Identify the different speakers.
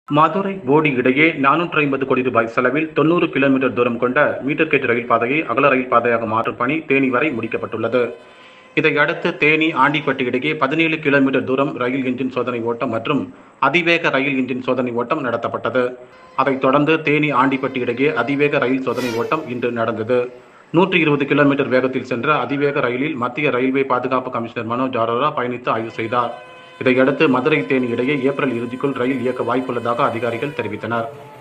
Speaker 1: மதுரை போடி இடையே 450 கோடி ரூபாய் செலவில் 90 கிலோமீட்டர் தூரம் கொண்ட மீட்டர் கேஜ் ரயில் பாதையை அகல ரயில் பாதையாக மாற்றும் பணி தேனி வரை முடிக்கப்பட்டுள்ளது. இதையடுத்து தேனி ஆண்டிப்பட்டி இடையே 17 கிலோமீட்டர் தூரம் ரயில் என்ஜின் சோதனை ஓட்டம் மற்றும் அதிவேக ரயில் என்ஜின் சோதனை ஓட்டம் நடத்தப்பட்டது. அதைத் தொடர்ந்து தேனி ஆண்டிப்பட்டி இடையே அதிவேக ரயில் சோதனை ஓட்டம் இன்று நடந்தது. 120 கிலோமீட்டர் வேகத்தில் சென்ற அதிவேக ரயிலில் மத்திய ரயில்வே பாதுகாப்பு கமிஷனர் மனோஜ் அரோரா பயணித்து ஆய்வு செய்தார். இதையடுத்து மதுரை தேனி இடையே ஏப்ரல் இறுதிக்குள் ரயில் இயக்க வாய்ப்புள்ளதாக அதிகாரிகள் தெரிவித்தனர்.